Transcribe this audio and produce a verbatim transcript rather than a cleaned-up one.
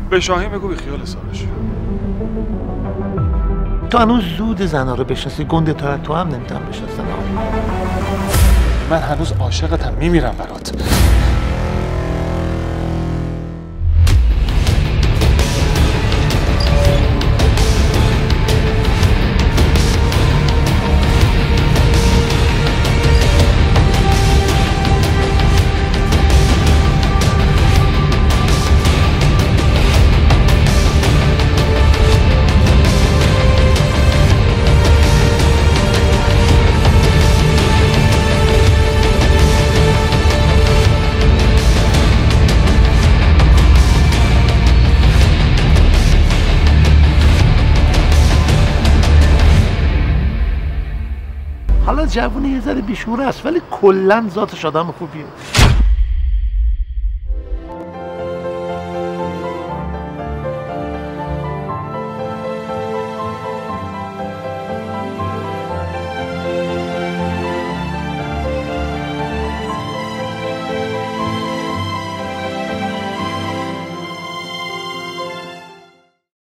به شاهین بگو بی خیال حسابش. تو هنوز زود زنا رو بشناسی، گنده تا تو هم نمیتونم بشناسن. من هنوز عاشقتم، میمیرم برات. حالا جوونه یه ذره بیشوره است ولی کلا ذاتش آدم خوبیه.